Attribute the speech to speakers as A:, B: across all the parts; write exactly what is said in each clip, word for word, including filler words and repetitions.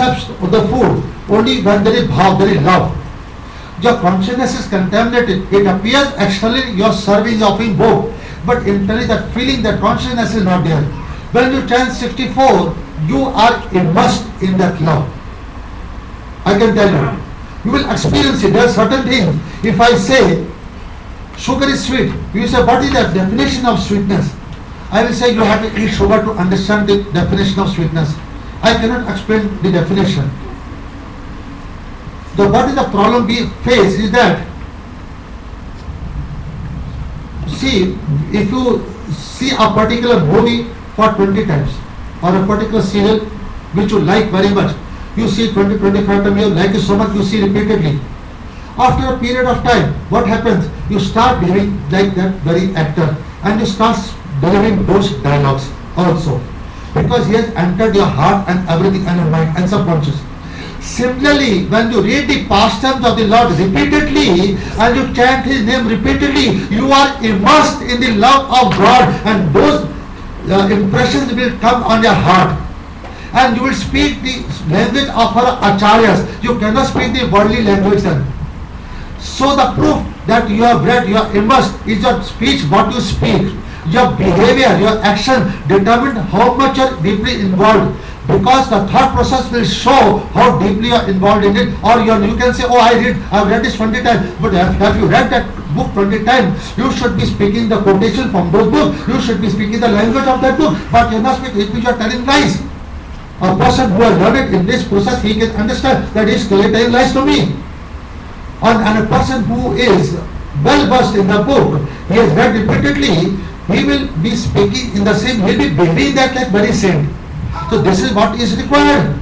A: accepts the food only when there is bhav, there is love. Your consciousness is contaminated. It appears externally you are serving, offering both, but internally that feeling, that consciousness is not there. When you chant sixty-four, you are immersed in that love. I can tell you. You will experience it. There are certain things. If I say sugar is sweet, you say what is the definition of sweetness? I will say you have to eat sugar to understand the definition of sweetness. I cannot explain the definition. The, what is the problem we face is that, see, if you see a particular movie for twenty times or a particular serial which you like very much, you see twenty to twenty-five times, you like it so much, you see repeatedly. After a period of time, what happens? You start behaving like that very actor and you start delivering those dialogues also, because he has entered your heart and everything and your mind and subconscious. Similarly, when you read the pastimes of the Lord repeatedly and you chant His name repeatedly, you are immersed in the love of God, and those uh, impressions will come on your heart. And you will speak the language of our acharyas. You cannot speak the worldly language then. So the proof that you have read, you are immersed, is your speech, what you speak. Your behavior, your action determine how much you are deeply involved. Because the thought process will show how deeply you are involved in it. Or you, you can say, oh, I read, I have read this twenty times. But have, have you read that book twenty times? You should be speaking the quotation from those books. You should be speaking the language of that book. But you are not speaking, it means you are telling lies. A person who has learned in this process, he can understand that he is telling lies to me. And, and a person who is well versed in the book, he has read repeatedly, he will be speaking in the same, he will be behaving that like very saint. So this is what is required.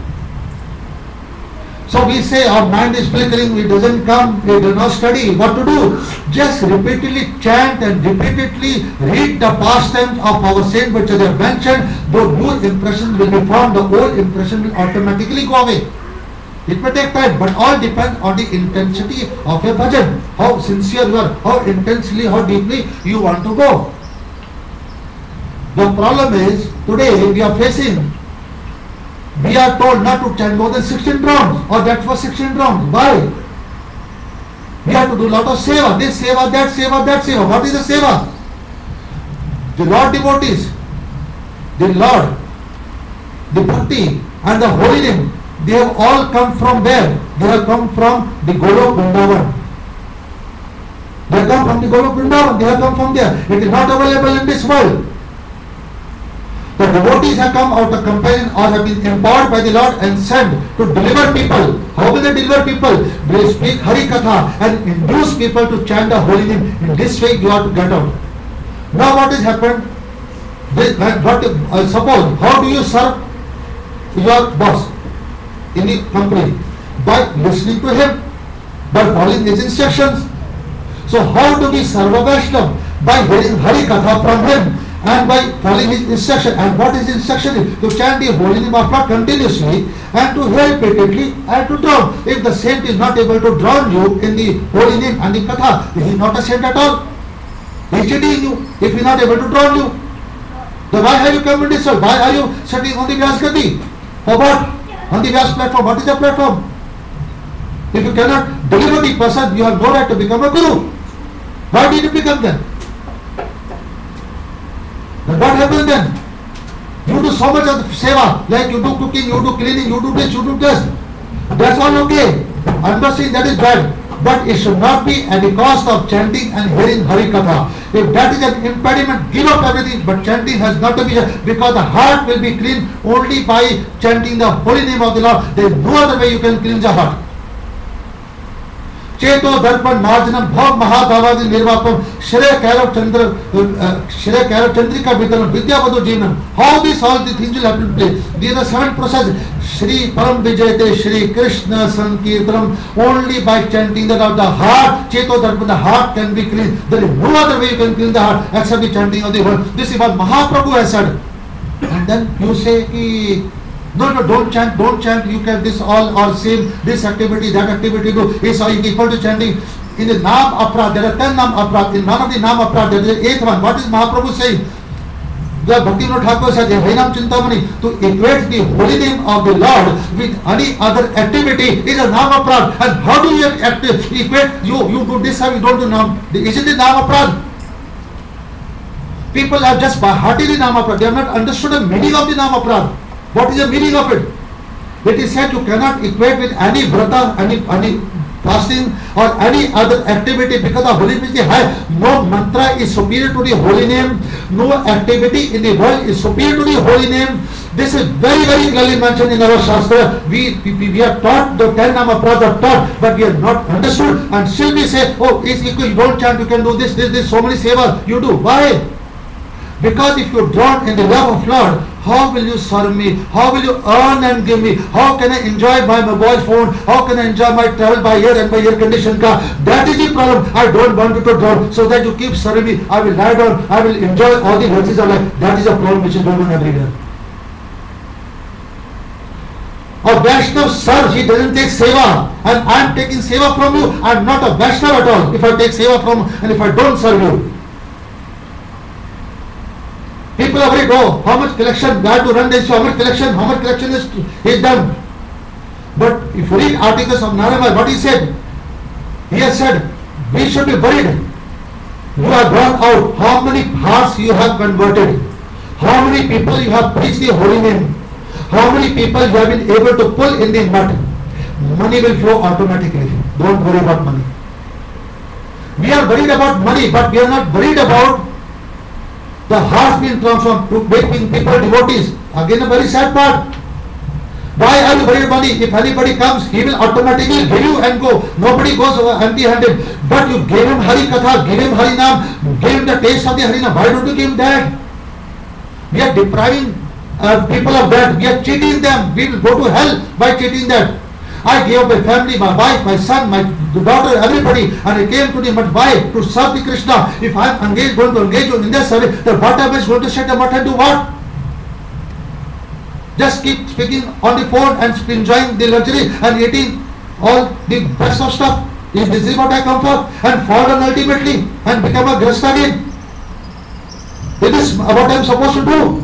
A: So we say our mind is flickering, it doesn't come, we do not study. What to do? Just repeatedly chant and repeatedly read the pastimes of our saint which they have mentioned. Though new impressions will be formed, the old impression will automatically go away. It may take time, but all depends on the intensity of your bhajan. How sincere you are, how intensely, how deeply you want to go. The problem is, today we are facing, we are told not to chant more than sixteen rounds, or that was sixteen rounds. Why? We have to do a lot of seva, this seva, that seva, that seva. What is the seva? The Lord devotees, the Lord, the bhakti and the holy name, they have all come from where? They have come from the Golok Vrindavan. They have come from the Golok Vrindavan, they have come from there. It is not available in this world. The devotees have come out of companion or have been empowered by the Lord and sent to deliver people. How will they deliver people? They speak Hari Katha and induce people to chant the holy name. In this way you have to get out. Now what has happened? This, what, uh, suppose, how do you serve your boss in the company? By listening to him, by following his instructions. So how do we serve a Vaishnava? By hearing Hari Katha from him and by following his instruction. And what his instruction is? To chant the holy name of God continuously and to hear repeatedly and to drown. If the saint is not able to drown you in the holy name and the Katha, he is not a saint at all. He is cheating you if he is not able to drown you. Then why have you come in this world? Why are you sitting on the Vyas Gati? For what? On the Vyas platform. What is the platform? If you cannot deliver the person, you have no right to become a guru. Why did you become then? Then what happens then? You do so much of seva, like you do cooking, you do cleaning, you do this, you do this. That's all okay. I'm not saying that is bad. But it should not be at the cost of chanting and hearing Hari Katha. If that is an impediment, give up everything. But chanting has got to be, because the heart will be clean only by chanting the holy name of the Lord. There is no other way you can cleanse the heart. Cheto Darpan Marjanam Bhav Mahadavadi Nirvapam Shreya Kairav Chandra Shreya Kairav Chandrika Vidalam Vidya Vadu Jinam. How these all the things will happen to play? These are seven processes. Shri Param Vijayate Shri Krishna Sankirtanam. Only by chanting that of the heart, Cheto Darpan, the heart can be clean. There is no other way you can clean the heart except the chanting of the word. This is what Mahaprabhu has said. And then you say ki, no, no, don't chant, don't chant, you can, this all or same, this activity, that activity do, is equal to chanting. In the Nam Aprad, there are ten Nam Aprad, in none of the Nam Aprad, there is the eighth one. What is Mahaprabhu saying? the Bhaktivinoda Thakur said in Harinam Chintamani, to equate the holy name of the Lord with any other activity is a nama prad. And how do you act, equate, you, you do this or you don't do nam? Isn't it nama prad? People have just by hearted the nama prad. They have not understood the meaning of the nama prad. What is the meaning of it? It is said you cannot equate with any vrata, any, any fasting or any other activity because the holy name is high. No mantra is superior to the holy name. No activity in the world is superior to the holy name. This is very, very clearly mentioned in our Shastra. We, we, we are taught, the ten nama prads are taught, but we are not understood. And still we say, oh, it's equal, you don't chant, you can do this, this, this, so many sevas. You do. Why? Because if you are drawn in the love of Lord, how will you serve me? How will you earn and give me? How can I enjoy my mobile phone? How can I enjoy my travel by air and by air conditioned car? That is the problem. I don't want you to drown so that you keep serving me. I will lie down. I will enjoy all the mercies of life. That is a problem which is going on everywhere. A Vaishnav serves, he doesn't take seva. And I am taking seva from you. I am not a Vaishnav at all if I take seva from you and if I don't serve you. People are worried, oh, how much collection, I have to run this, how much collection, how much collection is, is done. But if you read articles of Narayana, what he said, he has said, we should be worried. You have gone out, how many hearts you have converted, how many people you have preached the holy name, how many people you have been able to pull in the mud. Money will flow automatically. Don't worry about money. We are worried about money, but we are not worried about the hearts being transformed to making people devotees. Again a very sad part. Why are you worried about money? If anybody comes, he will automatically give you and go. Nobody goes empty handed. But you gave him Hari Katha, give him Hari Nam, give him the taste of the Hari Nam. Why don't you give him that? We are depriving uh, people of that. We are cheating them. We will go to hell by cheating them. I gave up my family, my wife, my son, my daughter, everybody, and I came to the but why? To serve the Krishna. If I am engaged, going to engage in this service, then what am I going to set a matter and do what? Just keep speaking on the phone and enjoying the luxury and eating all the best of stuff. Is this is what I come for? And fall down ultimately and become a grasta again. It is what I am supposed to do.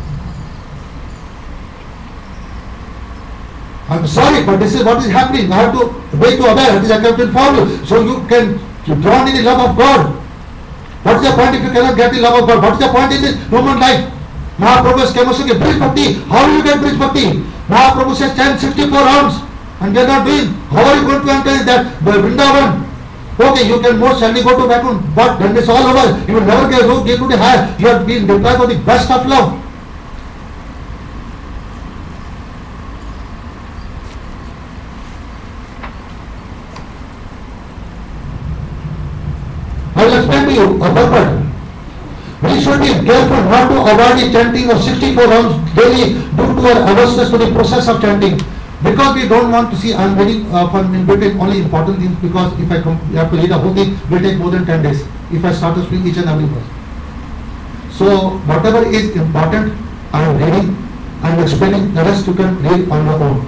A: I am sorry, but this is what is happening. I have to wait to aware. That is, I have to inform you. So you can draw in the love of God. What is the point if you cannot get the love of God? What is the point in this human life? Mahaprabhu came and said, Brij Bhakti. How will you get Brij Bhakti? Mahaprabhu says, chant sixty-four rounds. And they are not doing. How are you going to enter that Vrindavan? Okay, you can most certainly go to Vaikuntha, but when it's all over, you will never get, get to the higher. You are being deprived of the best of love. I will explain to you a purport. We should be careful not to avoid the chanting of sixty-four rounds daily due to our averseness to the process of chanting. Because we don't want to see, I am very uh, in between only important things, because if I come, you have to read a whole thing, it will take more than ten days if I start to speak each and every word. So whatever is important, I am reading, I am explaining, the rest you can read on your own.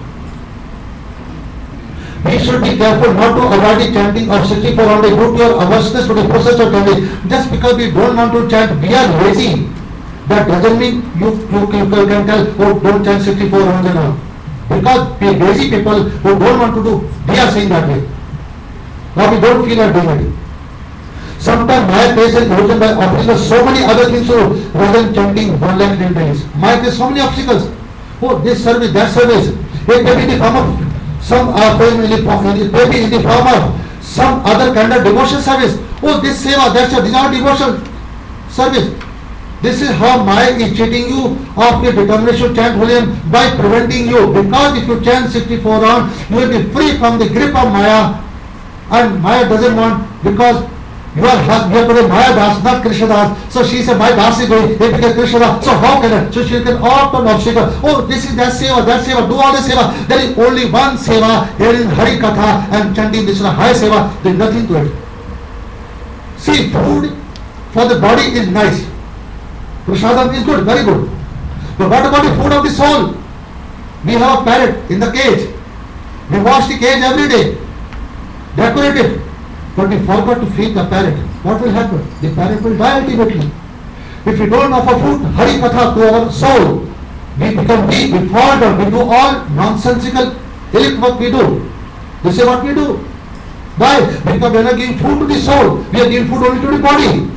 A: We should be careful not to avoid the chanting of sixty-four rounds due to your averseness to the process of chanting. Just because we don't want to chant, we are lazy. That doesn't mean you, you, you can tell, oh, don't chant sixty-four rounds and all. Because we lazy people who don't want to do, they are saying that way. Now we don't feel like doing it. Sometimes my face is erosion by offering us so many other things to rather than chanting one lakh ten days. My face so many obstacles. Oh, this service, that service. It may be in the form of some uh, in the form, it may be in the form of some other kind of devotion service. Oh, this seva, that's a, these are devotion service. This is how Maya is cheating you of the determination to chant holy name by preventing you. Because if you chant sixty-four rounds, you will be free from the grip of Maya. And Maya doesn't want, because you are, you are today Maya Das, not Krishna Das. So she said, my Das is going, they became Krishna Das. So how can I? So she can opt on obstacle. Oh, this is that seva, that seva, do all the seva. There is only one seva, there is Hari Katha and chanting this high seva. There is nothing to it. See, food for the body is nice. Prasadam is good, very good. But what about the food of the soul? We have a parrot in the cage. We wash the cage every day, decorate it. But we forgot to feed the parrot. What will happen? The parrot will die ultimately. If we don't offer food, Hari Katha to our soul, we become weak, we fall down, we do all nonsensical illicit work we do. This is what we do. Why? Because we are not giving food to the soul, we are giving food only to the body.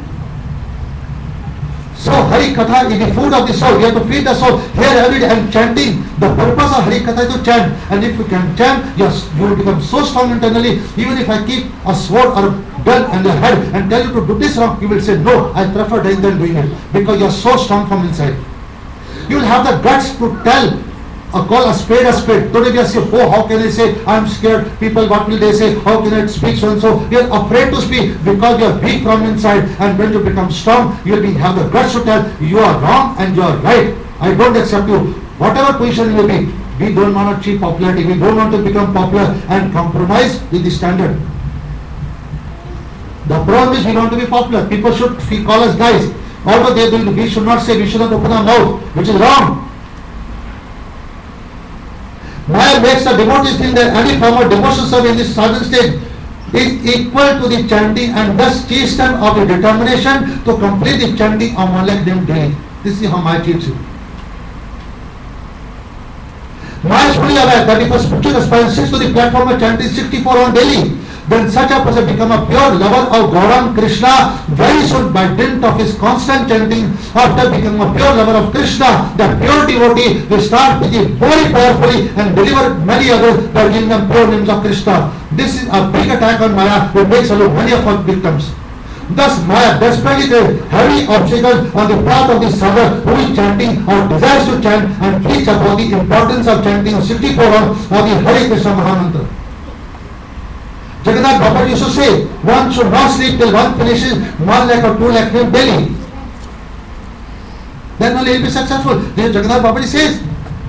A: So Hari Katha is the food of the soul. We have to feed the soul. Here every day I am chanting. The purpose of Hari Katha is to chant. And if you can chant, yes, you will become so strong internally. Even if I keep a sword or a gun on your head and tell you to do this wrong, you will say, no, I prefer dying than doing it. Because you are so strong from inside. You will have the guts to tell or call a spade a spade. Today we are saying, oh, how can I say, I am scared. People, what will they say? How can I speak so and so? You are afraid to speak because you are weak from inside. And when you become strong, you will be, have the guts to tell, you are wrong and you are right. I don't accept you. Whatever position you will be, we don't want to achieve popularity. We don't want to become popular and compromise with the standard. The problem is we want to be popular. People should call us guys. Although they will, we should not say, we should not open our mouth, which is wrong. Maya makes the devotees think that any form of devotion service in this sadhana stage is equal to the chanting and thus chasten of the determination to complete the chanting of one lakh name daily. This is how Maya teaches you. Maya is fully aware that if a spiritual aspirant sits to the platform of chanting sixty-four on daily, then such a person become a pure lover of Gauranga Krishna very soon by dint of his constant chanting. After becoming a pure lover of Krishna, the pure devotee will start breathing very powerfully and deliver many others by giving them pure names of Krishna. This is a big attack on Maya which makes alone many of our victims. Thus Maya desperately creates heavy obstacles on the path of the sadhak who is chanting or desires to chant and preach about the importance of chanting sixty-four of the Hare Krishna Mahamantra. Jagannath Babaji used to say, one should not sleep till one finishes one lakh or two lakh name daily. Then only he will be successful. This Jagannath Babaji says.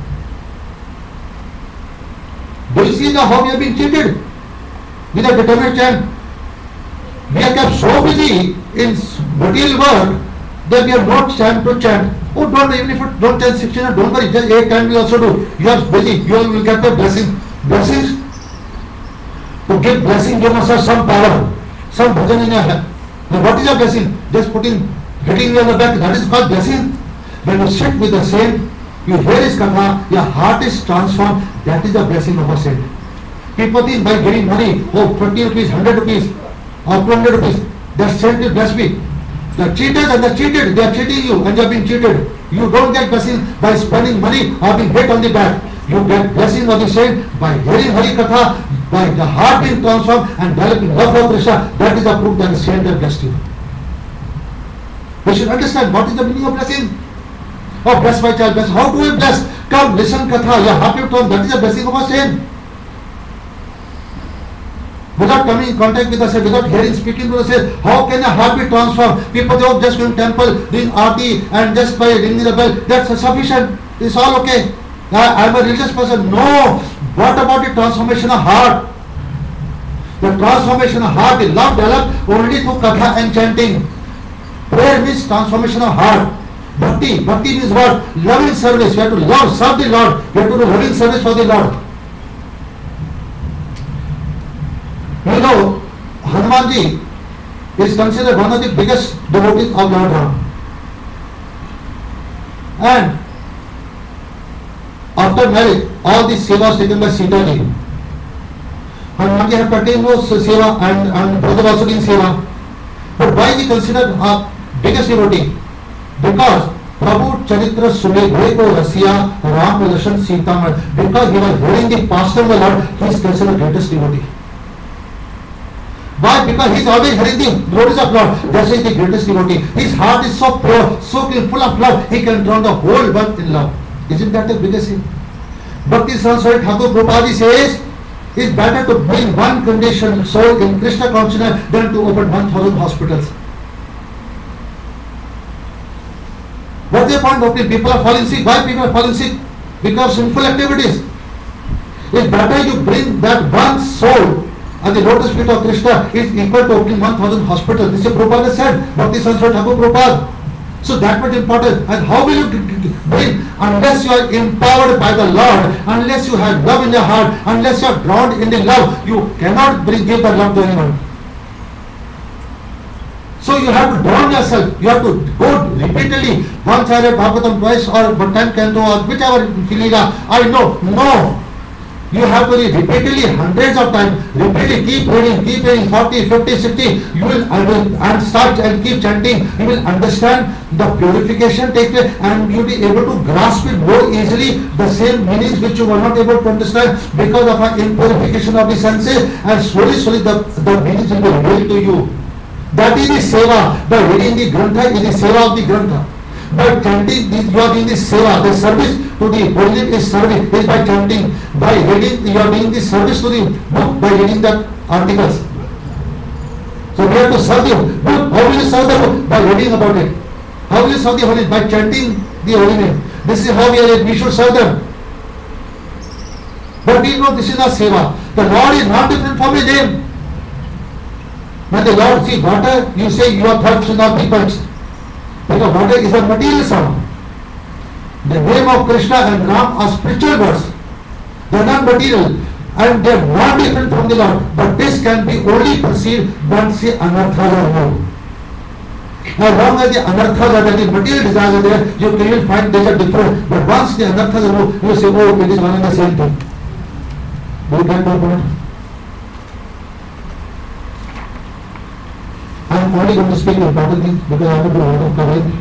A: Do you see the how we have been treated with a determined chant? We are kept so busy in material world that we have not chant to chant. Oh, don't, even if you don't chant sixteen, don't worry, just eight times we also do. You are busy, you will get the blessing. Blessings. To give blessing, you must have some power, some bhajan in your hand. Now what is a blessing? Just putting, hitting you on the back, that is called blessing. When you sit with the saint, you hear his katha, your heart is transformed, that is the blessing of a saint. People think by giving money, oh, fifty rupees, one hundred rupees, or two hundred rupees, that saint will bless me. The cheaters and the cheated, they are cheating you and you are being cheated. You don't get blessing by spending money or being hit on the back. You get blessing of the saint by hearing Hari Katha, by the heart being transformed and developing love for Krishna. That is the proof that the saint has blessed you. We should understand what is the meaning of blessing. Oh, bless my child, bless. How do we bless? Come, listen Katha, you are happy to, that is the blessing of a saint. Without coming in contact with the saint, without hearing, speaking to the saint, how can a heart be transformed? People they just going to temple, doing aarti and just by ringing the bell, that's sufficient. It's all okay. I am a religious person. No. What about the transformation of heart? The transformation of heart is love developed only through katha and chanting. Prayer means transformation of heart. Bhakti. Bhakti means what? Loving service. You have to love, serve the Lord. You have to do loving service for the Lord. You know, Hanumanji is considered one of the biggest devotees of Lord Ram. And after marriage, all these sevas taken by Sita ji. Hanumanji had continuous seva and, and brother also doing seva. But why is he considered a biggest devotee? Because Prabhu Charitra Sumedhe ko Rasiya Ram Darshan Sita, because he was hearing the pastor of the Lord, he is considered the greatest devotee. Why? Because he is always hearing the glories of Lord. That is the greatest devotee. His heart is so pure, so full of love, he can drown the whole world in love. Isn't that the biggest thing? Bhakti Saraswati Thakur Prabhupada says, it's better to bring one conditioned soul in Krishna consciousness than to open one thousand hospitals. What's the point of opening? People are falling sick. Why people are falling sick? Because of sinful activities. It's better you bring that one soul and the lotus feet of Krishna is equal to opening one thousand hospitals. This is Prabhupada said. Bhakti Saraswati Thakur Prabhupada. So that much important. And how will you bring? Unless you are empowered by the Lord, unless you have love in your heart, unless you are drowned in the love, you cannot bring give the love to anyone. So you have to drown yourself. You have to go repeatedly. Once I read Bhagavatam, twice or ten canto or whichever Leela. I know. No. You have to read repeatedly, hundreds of times. Repeatedly, keep reading, keep reading, forty, fifty, sixty. You will, and start and keep chanting. You will understand the purification take place, and you will be able to grasp it more easily, the same meanings which you were not able to understand because of an impurification of the senses, and slowly, slowly the, the meanings will be revealed to you. That is the seva. By reading the grantha is the seva of the grantha. By chanting, you are doing the seva, the service to the holy is service is by chanting. By reading, you are doing the service to the book by reading the articles. So we have to serve the book. How will you serve the book? By reading about it. How will you serve the holy? By chanting the holy name. This is how we are. We should serve them. But we know this is not seva. The Lord is not different from His name. When the Lord sees water, you say your thoughts should not be quenched. Because water is a material sound. The name of Krishna and Ram are spiritual words. They are not material and they are not different from the Lord. But this can be only perceived once the anarthas are removed. As long as the anarthas are there, the material desires are there, you can find they are different. But once the anarthas are removed, you say, oh, it is one and the same thing. Do you get my point? I am only going to speak important things because I have to do a lot of covering.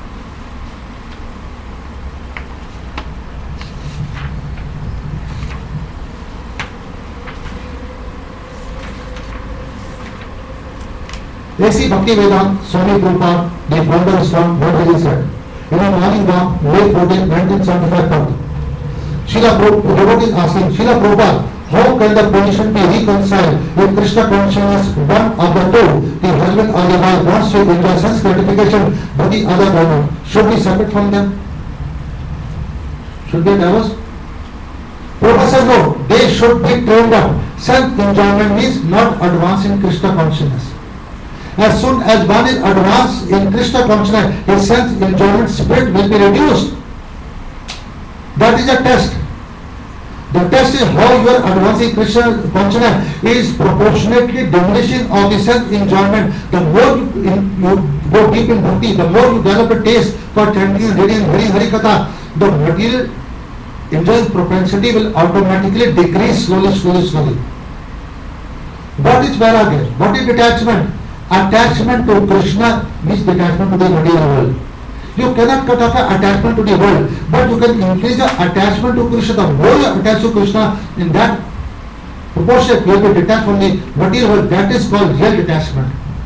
A: A C Bhakti Vedanta, Swami Prabhupada, the founder of Islam, what has he said? In a morning walk, May fourteenth, nineteen seventy-five, Srila Prabhupada is asking, Srila Prabhupada, how can the position be reconciled if Krishna consciousness, one of the two, the husband or the wife wants to enjoy sense gratification, but the other woman should be separate from them? Should they divorce? Prabhupada says no, they should be trained up. Sense enjoyment means not advancing Krishna consciousness. As soon as one is advanced in Krishna consciousness, his sense enjoyment spirit will be reduced. That is a test. The test is how you are advancing Krishna consciousness is proportionately diminishing of the sense enjoyment. The more you, in, you go deep in bhakti, the more you develop a taste for chanting and reading Hari Hari Katha, the material enjoying propensity will automatically decrease slowly, slowly, slowly. What is vairagya? What is detachment? Attachment to Krishna means detachment to the material world. You cannot cut off an attachment to the world, but you can increase the attachment to Krishna. The more you attach to Krishna, in that proportion you will be detached from the material world. That is called real detachment.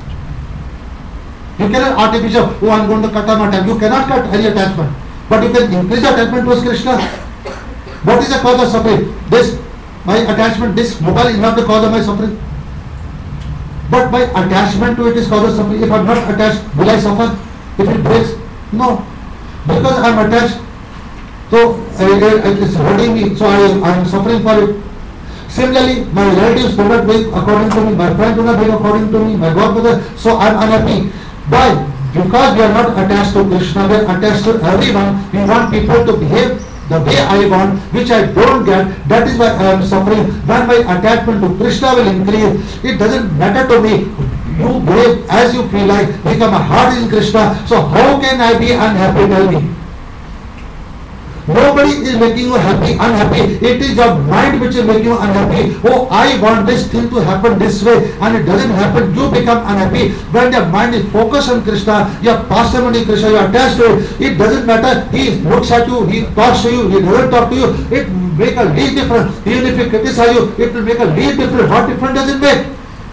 A: You cannot artificial, oh I am going to cut off my attachment. You cannot cut any attachment, but you can increase the attachment towards Krishna. What is the cause of suffering? This, my attachment, this mobile is not the cause of my suffering. But my attachment to it is cause of suffering. If I am not attached, will I suffer? If it breaks? No. Because I am attached, so uh, it is hurting me, so I, I am suffering for it. Similarly, my relatives do not behave according to me, my friends do not behave according to me, my godmother, so I am unhappy. Why? Because we are not attached to Krishna, we are attached to everyone. We want people to behave the way I want, which I don't get. That is why I am suffering. When my attachment to Krishna will increase, it doesn't matter to me. You behave as you feel like, become a heart in Krishna. So how can I be unhappy? Tell me. Nobody is making you happy, unhappy. It is your mind which is making you unhappy. Oh, I want this thing to happen this way, and it doesn't happen. You become unhappy. When your mind is focused on Krishna, you are passionate in Krishna, you are attached to it. It doesn't matter. He looks at you, he talks to you, he doesn't talk to you. It makes a least difference. Even if he criticizes you, it will make a least difference. What difference does it make?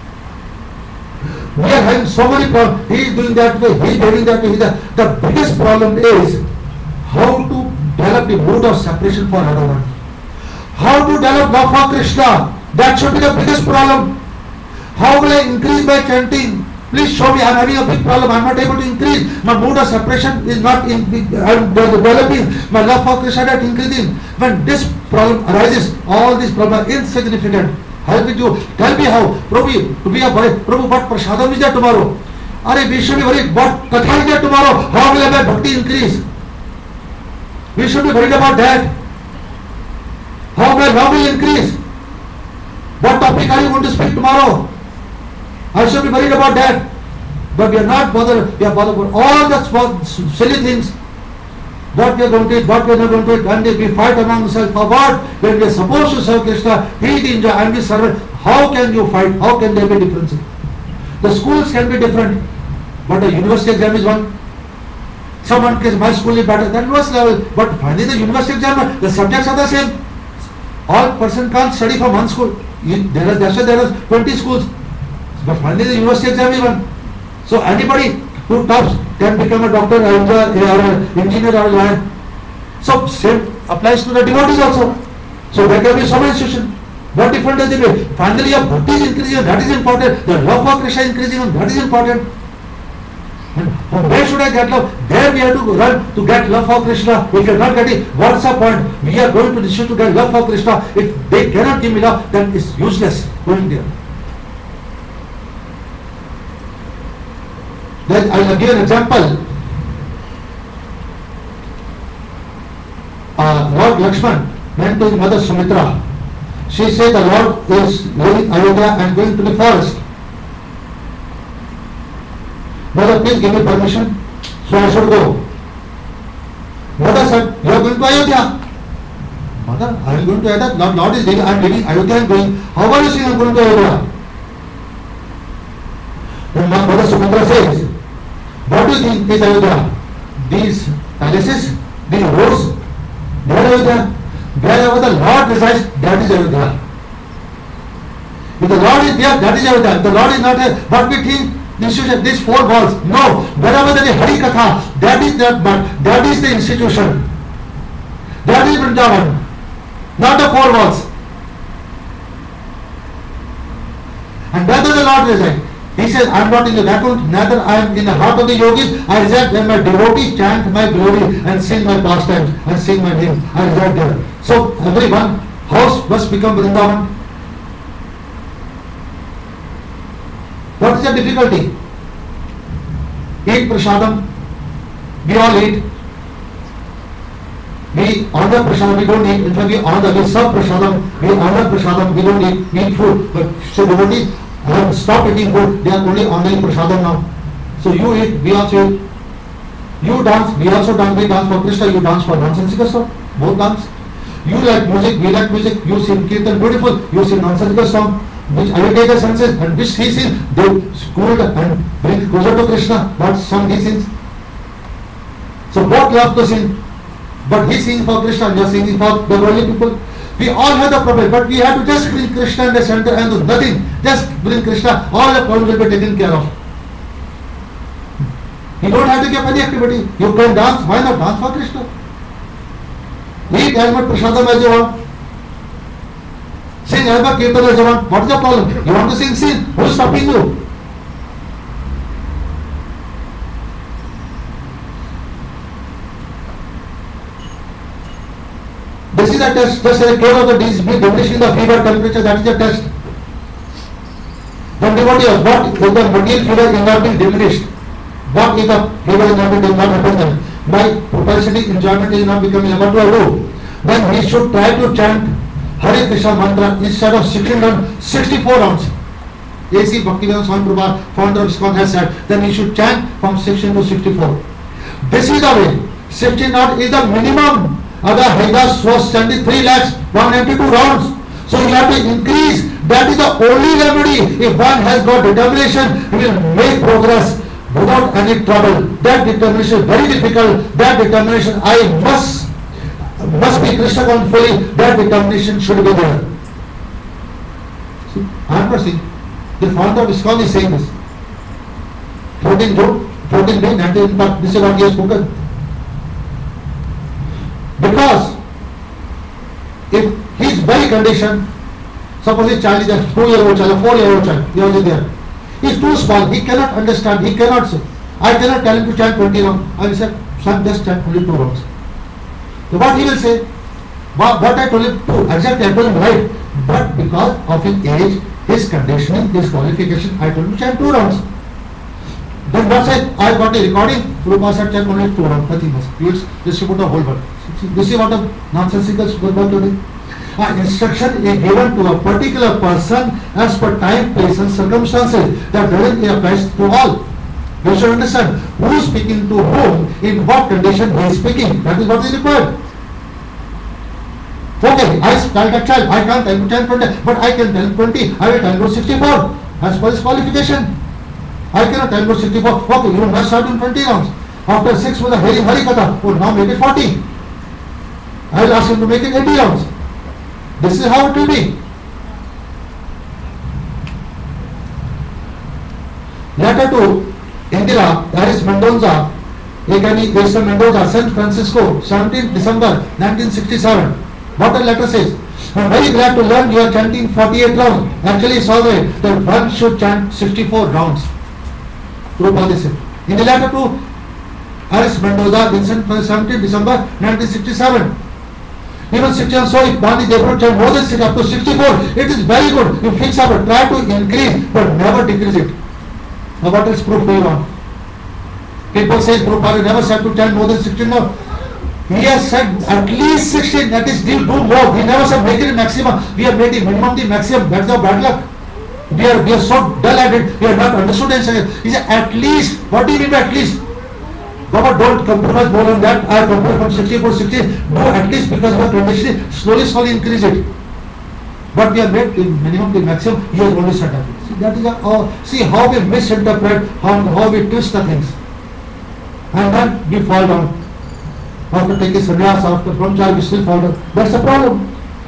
A: We are having so many problems. He is doing that way, he is doing that way. The, the biggest problem is how to develop the mood of separation for another one. How to develop love for Krishna? That should be the biggest problem. How will I increase by chanting? Please show me. I am having a big problem. I am not able to increase. My mood of separation is not in, I am developing. My love for Krishna is not increasing. When this problem arises, all these problems are insignificant. Help me you. Tell me how. Prabhu, to be a boy. Prabhu, what prasadam is there tomorrow? Are we should be worried. What katha is there tomorrow? How will my bhakti increase? We should be worried about that. How my love will increase? What topic are you going to speak tomorrow? I should be worried about that. But we are not bothered, we are bothered about all the small, silly things. What we are going to eat, what we are not going to eat, and we fight among ourselves for what? When we are supposed to serve Krishna, he is enjoy and we serve. How can you fight? How can there be differences? The schools can be different, but the university exam is one. Someone says my school is better than lowest level, but finally the university exam, the subjects are the same. All person can't study from one school. There is that's why there are twenty schools, but finally the university exam is one. So anybody who tops can become a doctor, or an engineer, or a lawyer. So same applies to the devotees also. So there can be some institution. What different does it make? Finally your bhakti is increasing, and that is important. The love for Krishna is increasing, and that is important. And where should I get love? There we have to run to get love for Krishna. If you are not getting, what's the point? We are going to the issue to get love for Krishna. If they cannot give me love, then it's useless going there. Then I will give an example. Uh, Lord Lakshman went to his mother Sumitra. She said the Lord is leaving Ayodhya and going to the forest. Mother, please give me permission, so I should go. Mother said, you are going to Ayodhya. Mother, I am going to Ayodhya. Lord, Lord is leaving, I am leaving Ayodhya and going. How are you saying I am going to Ayodhya? Then Mother Sumitra says, what do you think is Ayodhya? These palaces, these roads, they are Ayodhya. Wherever the Lord resides, that is Ayodhya. If the Lord is there, that is Ayodhya. If the Lord is not there, what we think? Institution, these four walls. No, wherever there is Hari Katha, that is that, but that is the institution. That is Vrindavan, not the four walls. And whether the Lord resides, he says, I am not in the vacuum, neither I am in the heart of the yogis. I reside when my devotees chant my glory and sing my pastimes and sing my hymns. I reside there. So everyone, house must become Vrindavan. What is the difficulty? Eat prasadam. We all eat. We honor prasadam, we don't eat. In fact, we honor, we serve prasadam, we honor prasadam, we don't eat, we eat food. But so devotees have stopped eating food, they are only honoring prasadam now. So you eat, we also eat. You dance, we also dance, we dance for Krishna, you dance for nonsensical stuff, both dance. You like music, we like music, you sing kirtan beautiful, you sing nonsensical song. Which agitate the senses and which he sings, they scold and bring closer to Krishna. What song he sings? So both love to sing, but he sings for Krishna and you are singing for the worldly people. We all have the problem, but we have to just bring Krishna in the center and do nothing. Just bring Krishna, all the problems will be taken care of. You don't have to give any activity. You can dance, why not dance for Krishna? Eat as much prasadam as you want. Sing as much kirtan as you want. What is the problem? You want to sing, sing. Who is stopping you? This is a test. Just as a cure of the disease, diminishing the fever temperature, that is a test. Then devotee, what if the material fever is not being diminished? What if the fever is not being not happening? My propensity, enjoyment is not becoming, what do I do? Then he should try to chant Hare Krishna mantra instead of sixteen rounds, sixty-four rounds. A C Bhaktivedanta Swami Prabhupada, founder of ISKCON, has said, then he should chant from sixteen to sixty-four. This is the way. sixteen rounds is the minimum. Other Haridas was seventy-three lakhs, one hundred ninety-two rounds. So you have to increase. That is the only remedy. If one has got determination, he will make progress without any trouble. That determination is very difficult. That determination, I must must be Krishna conscious fully. That determination should be there. See, I am not saying. The founder of ISKCON is saying this. fourteen June, fourteen May, nineteen, but this is what he has spoken. Because if he is very conditioned, suppose his child is a two-year-old child, a four-year-old child, he was there. He is too small, he cannot understand, he cannot say. I cannot tell him to chant twenty rounds. I will say, son, just chant only two rounds. So what he will say? What, what I told him to, exactly I told him right. But because of his age, his conditioning, his qualification, I told him to chant two rounds. Then what said, I got a recording, Prabhupada said chant only two rounds, nothing else. He will distribute the whole world. This is what a nonsensical work today. Uh, instruction is given to a particular person as per time, place and circumstances. That doesn't apply to all. We should understand who is speaking to whom, in what condition he is speaking. That is what is required. Okay, I tell that child, I can't tell him ten, twenty, but I can tell him twenty, I will tell him sixty-four, as per his qualification. I cannot tell him sixty-four, okay, you must start in twenty rounds. After six with a Hari Hari Katha, oh, now make it forty. I will ask him to make it eighty rounds. This is how it will be. Letter to Indira, Aris Mendoza, Egani Esa Mendoza, San Francisco, seventeenth December nineteen sixty-seven. What the letter says? I am very glad to learn you are chanting forty-eight rounds. Actually, saw that one should chant sixty-four rounds. Prabhupada said. In the letter to Aris Mendoza, Vincent, seventeenth December nineteen sixty-seven. Even sixty-one, so if one is able to chant more than six, up to sixty-four, it is very good. You fix up, try to increase, but never decrease it. Now what else proof do you want? People say Prabhupada never said to chant more than sixteen. No. He has said at least sixteen, that is still do more. He never said make it a maximum. We have made it minimum the maximum. That's our bad luck. We are, we are so dull at it, we are not understood and he said at least. What do you mean by at least? Baba, don't compromise more on that. I compromise from sixty to sixty. No, at least because of our conditioning, slowly, slowly increase it. But we have made the minimum, the maximum, he has only said that. See, that is a, oh, see how we misinterpret, how, how we twist the things. And then we fall down. After taking sannyas, after brahmacharya, we still fall down. That's the problem.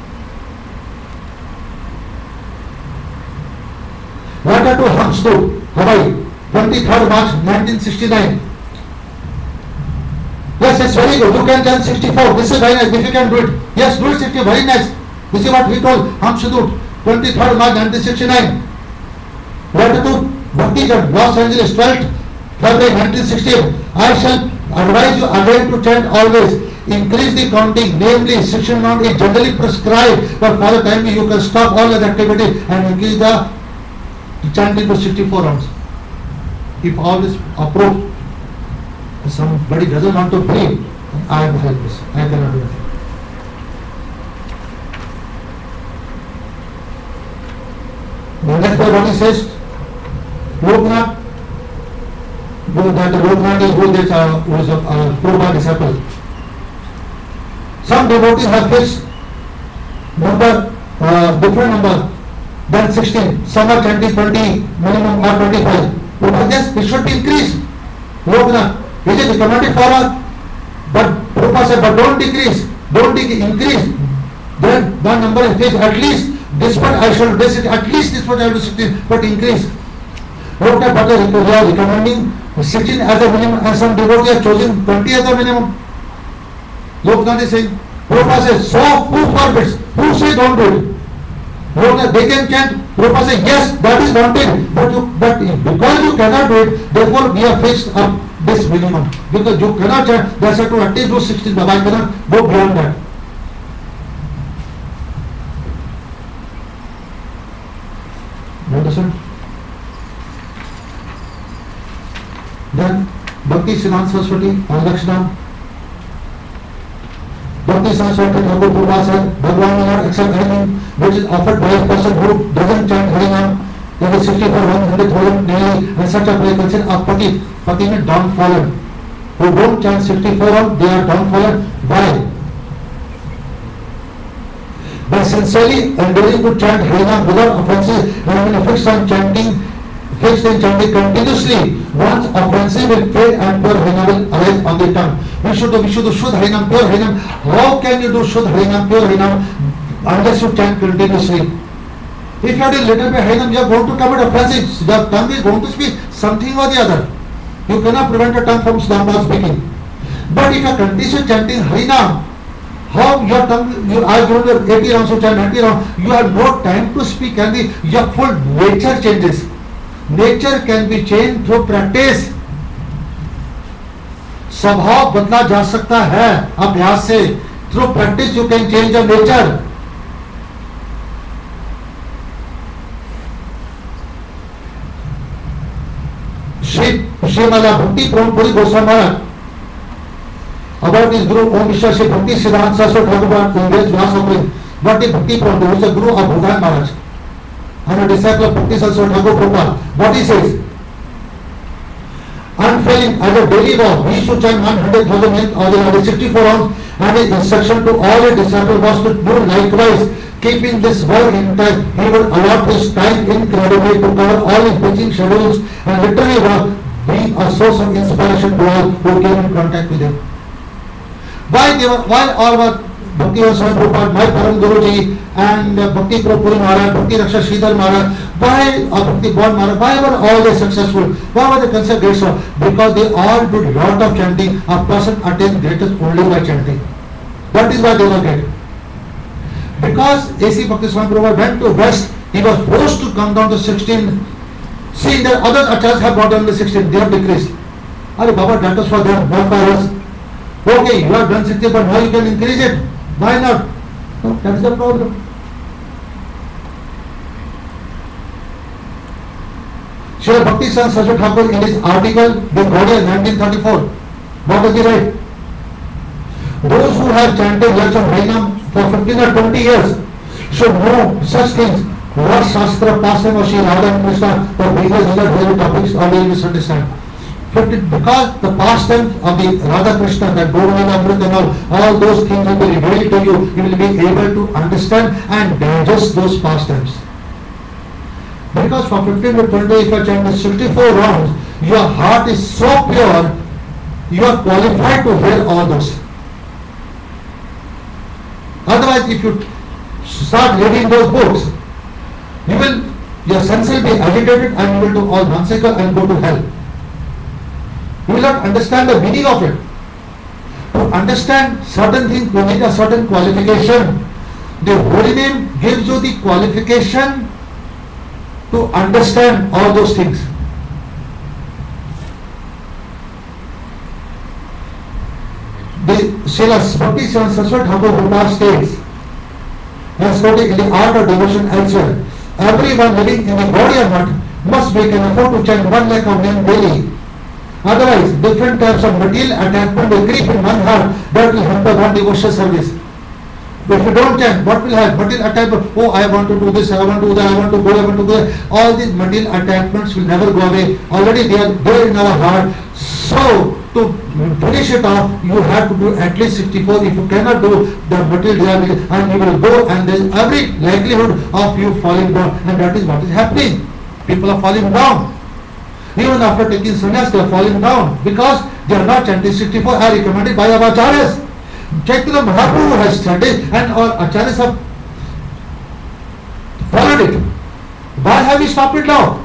A: Letter to Hamsdu, Hawaii, twenty-third March nineteen sixty-nine. Yes, it's very good. You can chant sixty-four. This is very nice. If you can do it. Yes, do it sixty. Very nice. This is what he told Hamsdu, twenty-third March nineteen sixty-nine. Letter to Bhaktijan, Los Angeles, twelfth February nineteen sixty-eight. I shall advise you again to chant always. Increase the counting, namely sixteen round is generally prescribed, but for the time you can stop all other activity and increase the chanting to sixty-four rounds. If all is approved, somebody doesn't want to pray, I am helpless. I cannot do it. Next what he says, Loknath, that Loknath is who is a, who is a uh, Prabhupada disciple. Some devotees have fixed number, uh, different number than sixteen. Some are chanting twenty, minimum or twenty-five. But yes, it should be increased. Loknath, it is recommended for us. But Prabhupada said, but don't decrease, don't de increase. Then one number is fixed. At least this much I shall do, at least this much I will do sixteen, but increase. Loknath Bhatta they are recommending sixteen as a minimum, and some devotees are choosing twenty as a minimum. Loknath is saying, Prabhupada says, so who forbids? Who say don't do it? Loknath, they can chant. Prabhupada says, yes, that is wanted, but you, but because you cannot do it, therefore we have fixed up this minimum. Because you cannot chant, they said to at least do sixteen, but I cannot go beyond that. You understand? Then Bhakti Siddhanta Saraswati on Lakshman. Bhakti Saraswati Thakur Prabhupada said, Bhagavan will not accept anything which is offered by a person who doesn't chant Harinam. There is sixty for one hundred thousand daily, and such a place considered a pati. Pati means downfallen. Who don't chant sixty-four rounds, they are downfallen. Why? By sincerely endeavoring to chant Harinam without offenses, and when fixed on chanting, fixed in chanting continuously, once offensive will fade and pure Harinam will arise on the tongue. We should do, we should do Shuddha Harinam, pure Harinam. How can you do Shuddha Harinam, pure Harinam unless you chant continuously? If you are doing little bit Harinam, you are going to commit offenses. The tongue is going to speak something or the other. You cannot prevent the tongue from speaking. But if you are continuously chanting Harinam, how your tongue, you are going to eighty rounds to chant ninety rounds, you have no time to speak and the, your full nature changes. Nature can be changed through practice. स्वभाव बदला जा सकता है अभ्यास से. Through practice you can change your nature. Shri Srimala Bhakti Puri Goswami Maharaj about his guru Om Vishwa Shri Bhakti Siddhanta Saraswati Thakur engaged Vyasa Puri. What is Bhakti Puri? Who is the guru of Bhagavan Maharaj and a disciple of Bhakti Saraswati Thakur Prabhupada. What he says? chanting as a daily vow. He used to chant one hundred thousand or the sixty-four rounds, and his instruction to all his disciples was to do likewise. Keeping this vow intact, he would allot his time incredibly to cover all his preaching schedules and literally was being a source of inspiration to all who came in contact with him. Why they were, why all were Bhakti Swami Prabhupada, my Param Guruji, and uh, Bhakti Puri Maharaj, Bhakti Raksha Sridhar Maharaj, why uh, Bhakti Bon Maharaj, why were all they successful? Why were they considered great? So, because they all did lot of chanting. A person attains greatest only by chanting. That is why they were great. Because A C Bhakti Swami Prabhupada went to West, he was forced to come down to sixteen. See, the other acharyas have brought down the sixteen, they have decreased. Are Baba, that was for them, not for us. Okay, you have done sixty, but now you can increase it. Why not? No, that is the problem. Srila Bhakti San Saraswati Thakur in his article, The Gaudiya nineteen thirty-four, what does he write? Those who have chanted words of Harinam for fifteen or twenty years should know such things. What Shastra, pastime of Sri Radha and Krishna for various other daily topics or will misunderstand. Because the pastimes of the Radha Krishna, that Govardhana Amrit and all, all those things will be revealed to you, you will be able to understand and digest those pastimes. Because for fifteen to twenty, if you chant sixty-four rounds, your heart is so pure, you are qualified to hear all those. Otherwise, if you start reading those books, you will, your sense will be agitated and you will do all nonsensical and go to hell. You will not understand the meaning of it. To understand certain things, you need a certain qualification. The holy name gives you the qualification to understand all those things. The Srila Bhakti Saraswati Thakur Gopal states, has quoted in the art of devotion elsewhere, everyone living in the Gaudiya Math must make an effort to chant one lakh of name daily. Otherwise, different types of material attachment will creep in one heart that will hamper one devotional service. If you don't chant, what will happen? Material attachment, oh, I want to do this, I want to do that, I want to go, I want to go that. All these material attachments will never go away. Already they are there in our heart. So, to finish it off, you have to do at least sixty-four. If you cannot do the material desire, and you will go, and there is every likelihood of you falling down. And that is what is happening. People are falling down. Even after taking sannyas, they are falling down because they are not chanting sixty-four as recommended by our acharyas. Chaitanya Mahaprabhu has chanted and our acharyas have followed it. Why have we stopped it now?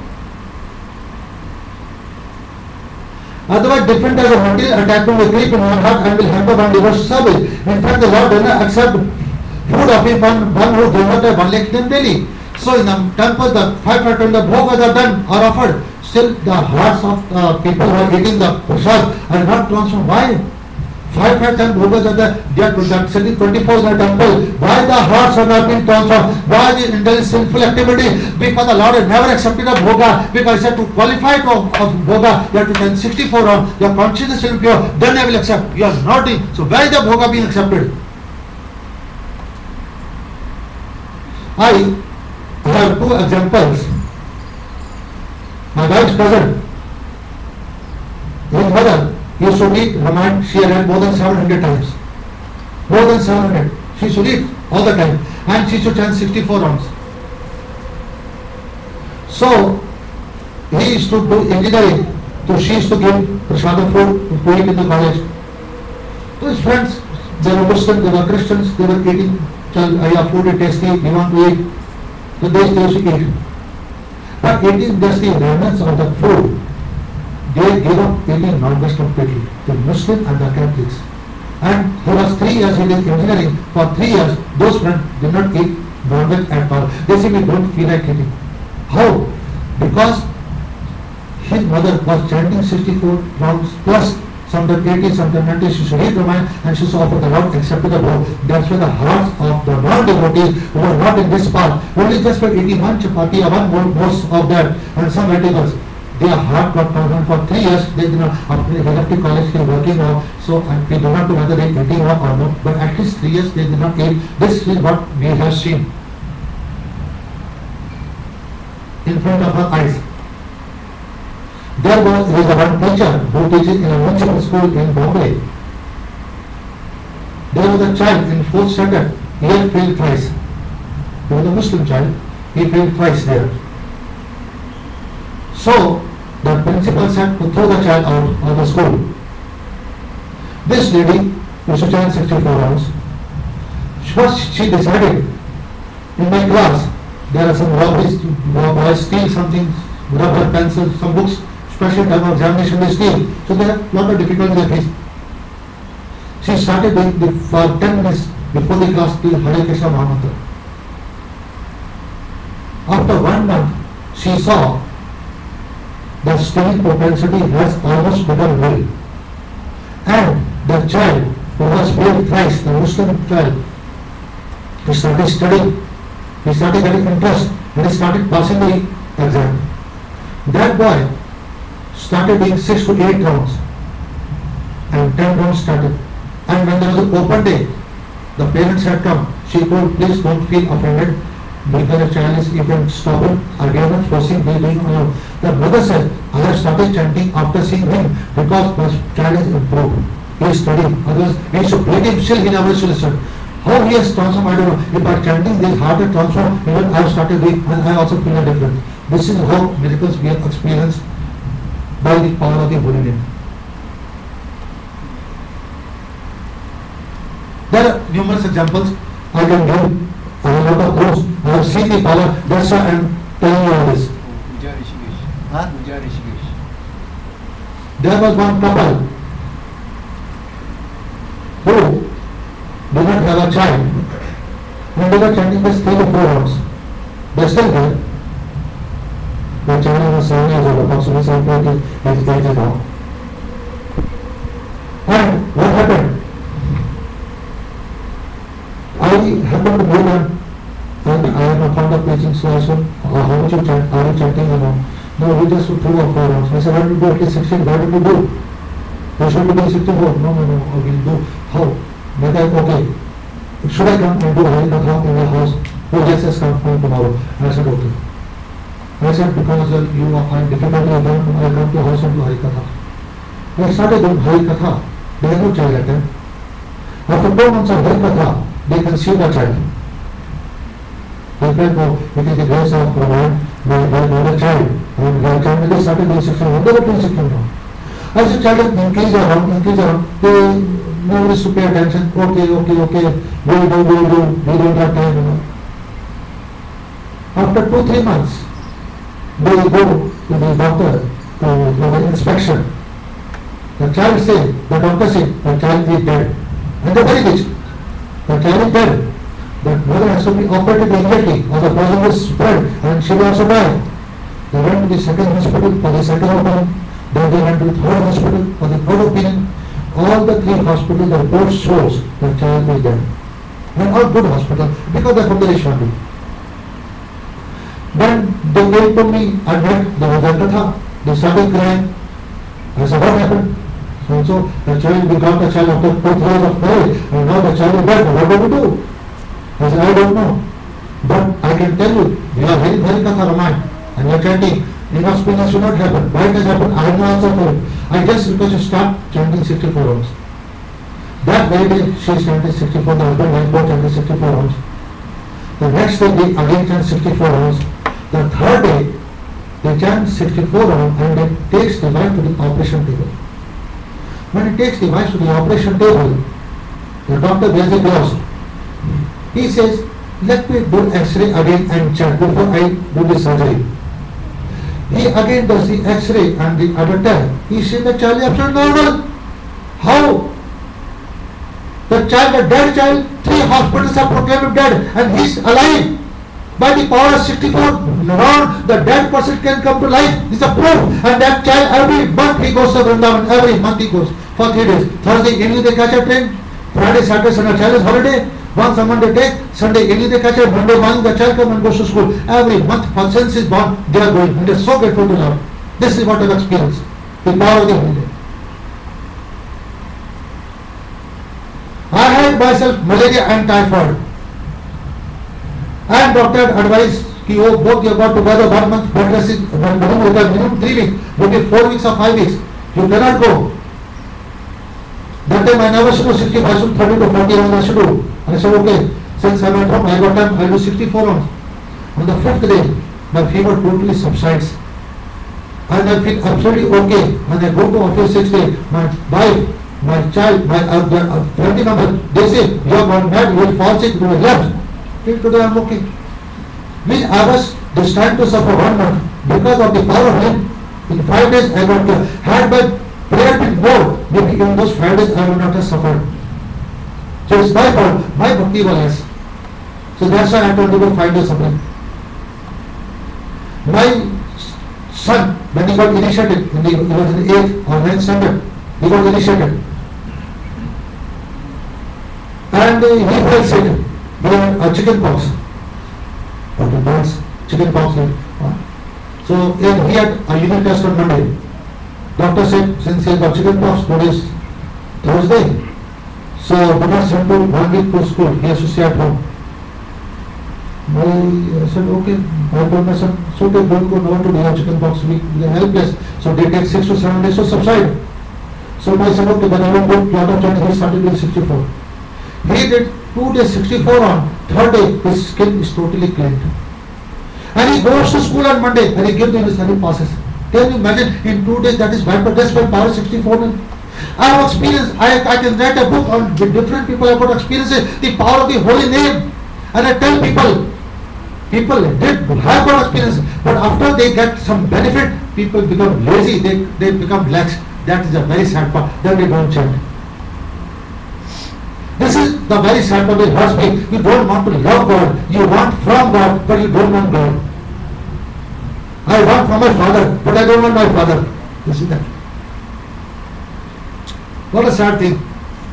A: Otherwise, different types of material attachment will creep in one heart and will hamper one devotional service. In fact, the Lord does not accept food of him one, one who does not have one lakh daily. So in the temple, the five hundred the bhogas are done or offered. Still, the hearts of uh, people who are eating the prasad are not transformed. Why? Five hundred bhogas are there. They are sitting twenty-four in the temple. Why the hearts are not being transformed? Why the indulgence sinful activity? Because the Lord has never accepted a bhoga. Because he said to qualify to of bhoga, you have to turn sixty-four on. Your consciousness will be pure. Then I will accept. You are not doing. So where is the bhoga being accepted? I have two examples. My wife's cousin, his mother used to read Ramayana. She had read more than seven hundred times. More than seven hundred. She used to read all the time. And she used to chant sixty-four rounds. So, he used to do engineering. So, she used to give prasadam food to eat in the college. So, his friends, they were Muslims, they were Christians, they were eating. Your food is tasty, we want to eat. So, they used to eat. But eating just the remnants of the food, they gave up eating non-veg completely, the Muslim and the Catholics. And he was three years in engineering. For three years, those friends did not eat non-veg at all. They said, we don't feel like eating. How? Because his mother was chanting sixty-four rounds plus sometimes eighty, sometimes ninety. She should read Ramayana and she should offer the Lord accepted the vow. That's why the hearts of the non-devotees who are not in this path, only just by eating one chapati or one more most of that and some vegetables, their heart got transformed. For three years, they did not, after they left the college, they were working now, so and we do not know whether they are eating or not, but at least three years they did not eat. This is what we have seen in front of our eyes. There was there is a one teacher who teaches in a municipal school in Bombay. There was a child in fourth standard. He had failed twice. He was a Muslim child. He failed twice there. So the principal said to throw the child out of the school. This lady used to chant sixty-four rounds. First she decided, in my class there are some robberies, boys steal something, rubber, pencil, some books, special time of examination they steal. So there are a lot of difficulties they face. She started doing the, for ten minutes before the class till Hare Krishna Mahamantra. After one month, she saw the stealing propensity has almost become nil. And the child who was failed thrice, the Muslim child, he started studying, he started getting interest, and he started passing the exam. That boy started doing six to eight rounds, and ten rounds started. And when there was an open day, the parents had come. She told, please don't feel offended because the child is, you can stop it. Again, not forcing, they doing alone. The mother said, I have started chanting after seeing him because the child is improved. He is studying. Otherwise, he used to play him, still he never used to listen. How he has transformed, I don't know. If by chanting, this heart has transformed, even I have started doing, and I also feel a difference. This is how miracles we have experienced by the power of the Holy Name. There are numerous examples I can give. I have a lot of those. I have seen the power. That's why I am telling you all this. Huh? There was one couple who did not have a child, and they were chanting this three or four hours. They are still there. The child was seven years old, approximately seven years old. And what happened? I happened to go on, and I am a fond of preaching, so I said, oh, how much you chant? Are you chanting? You know? No, we just do two or four rounds. I said, why did you do at least sixteen? Why did you do? You should be doing sixty-four. No, no, no, I will do. How? But I, okay. Should I come and do Hari Katha in your house? Oh, yes, yes, come, come tomorrow. I said, okay. I said, because uh, you are fine difficulty, I come, I come to your house and do Hari Katha. I started doing Hari Katha. There is no child at them. After two months of Hari Katha, they conceived a child. They felt, oh, it is the grace of God, they had a child. And the child, they started doing sixteen. They were doing sixteen now. As the child increased around, increased around, they never used to pay attention. Okay, okay, okay, we do, we do, we don't have time, you know. After two, three months, they go to the doctor to, for the inspection. The child says, the doctor says, the child is dead. And they are very rich. The child is dead. The mother has to be operated immediately, or the poison will spread and she will also die. They went to the second hospital for the second opinion. Then they went to the third hospital for the third opinion. All the three hospitals, the report shows the child is dead. And all good hospitals because they are from the rich family. Then they came to me at night, there was a katha. They started crying. I said, what happened? So, so the child, we got the child after two years of marriage, and now the child is dead. What do we do? I said, I don't know. But I can tell you, we are very, very katha Ramayana, and you are chanting. Inauspicious should not happen. Why it has happened? I have no answer for it. I just because you start chanting sixty-four rounds. That very day she chanted sixty-four, the husband went for chanting sixty-four rounds. The next day they again chant sixty-four rounds. The third day they chant sixty-four rounds and then takes the wife to the operation table. When he takes the wife to the operation table, the doctor wears a gloves. He says, let me do X-ray again and chant before I do the surgery. He again does the X-ray and the other time. He says the child is absolutely normal. How? The child, the dead child, three hospitals have proclaimed him dead and he is alive. By the power of sixty-four round, the dead person can come to life. This is a proof. And that child, every month he goes to Vrindavan. Every month he goes for three days. Thursday evening they catch a train. Friday, Saturday, Sunday, child is holiday. Once a Monday take, Sunday evening they catch a Monday morning the child comes and goes to school. Every month, for since is born, they are going. And they are so grateful to Lord. This is what I have experienced. The power of the Holy Name. I had myself malaria and typhoid. And doctor advised कि वो both you got together one month bed rest is minimum होगा minimum three weeks, maybe four weeks or five weeks. You cannot go. That time I never should do sixty-five, should thirty to forty rounds I should do. And I said okay, since I'm at home, I got time, I'll do sixty-four rounds. On the fifth day, my fever totally subsides. And I feel absolutely okay. When I go to office six days, my wife, my child, my uh, uh, family member, they say, you are gone mad, you will fall sick, you will lapse. Till today I am okay. Means I was destined to suffer one month because of the power of him. In five days I got cured. Had my prayer been more, maybe in those five days I would not have suffered. So it's my fault, my bhakti was less. So that's why I told you about five days suffering. My son, when he got initiated, when he, he was in the eighth or ninth standard, he got initiated. And uh, he fell sick. He had a chicken pox. Okay, that's chicken pox. Uh, so uh, he had a unit test on Monday. Doctor said, since he has got chicken pox, today is Thursday. So do not send him one week to school. He has to stay at home. I said, okay, I told my son, so they don't go now to the chicken pox, we are helpless. So they take six to seven days to subside. So my son, okay, when I went to lot of time, he started doing sixty-four. He did two days sixty-four on, third day his skin is totally cleared. And he goes to school on Monday and he gives them his and he passes. Can you imagine in two days that is by that's by power sixty-four? I have experience, I, I can write a book on with different people have got experiences, the power of the holy name. And I tell people, people did have got experience, but after they get some benefit, people become lazy, they, they become lax. That is a very sad part. Then they don't chant. This is the very sad part that hurts me. You don't want to love God, you want from God, but you don't want God. I want from my father, but I don't want my father. You see that? What a sad thing.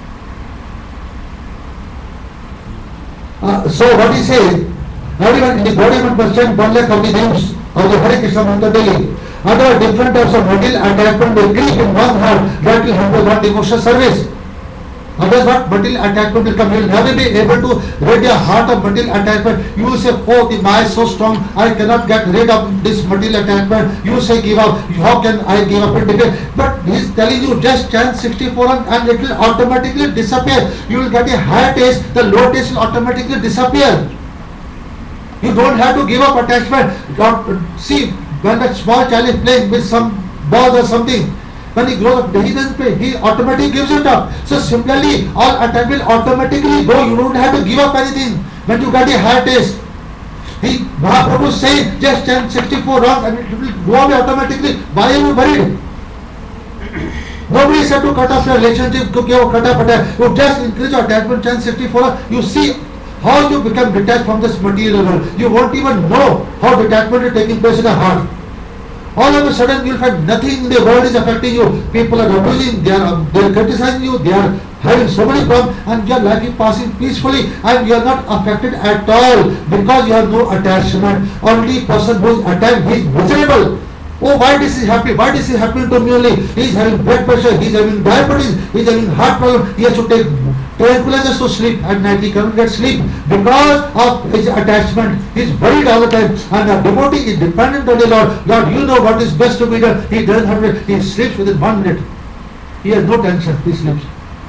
A: Uh, so what he says, everyone in the Gaudiya must chant one lakh of the names of the Hare Krishna mantra daily. Other different types of material attachment will creep in one heart that will handle one devotional service. Otherwise what material attachment will come? You will never be able to rid your heart of material attachment. You will say, oh, the Maya is so strong, I cannot get rid of this material attachment. You say give up, how can I give up it? But he is telling you just chant sixty-four and it will automatically disappear. You will get a higher taste, the low taste will automatically disappear. You don't have to give up attachment. See, when a small child is playing with some balls or something, when he grows up, he doesn't play, he automatically gives it up. So similarly, all attachment will automatically go. You don't have to give up anything when you get a higher taste. He, Mahaprabhu is saying, just chant sixty-four rounds and it will go away automatically. Why are you worried? Nobody said to cut off your relationship, to give cut off attachment. You just increase your attachment, chant sixty-four. You see how you become detached from this material world. You won't even know how detachment is taking place in the heart. All of a sudden you will find nothing in the world is affecting you. People are abusing, they are, they are criticizing you, they are having so many problems, and your life is passing peacefully and you are not affected at all because you have no attachment. Only person who is attached, he is miserable. Oh, why this is happening? Why this is happening to me only? He is having blood pressure, he is having diabetes, he is having heart problem, he has to take tranquilizers to sleep at night, he cannot get sleep because of his attachment. He is worried all the time, and a devotee is dependent on the Lord. Lord, you know what is best to be done. He doesn't have it, he sleeps within one minute. He has no tension, he sleeps.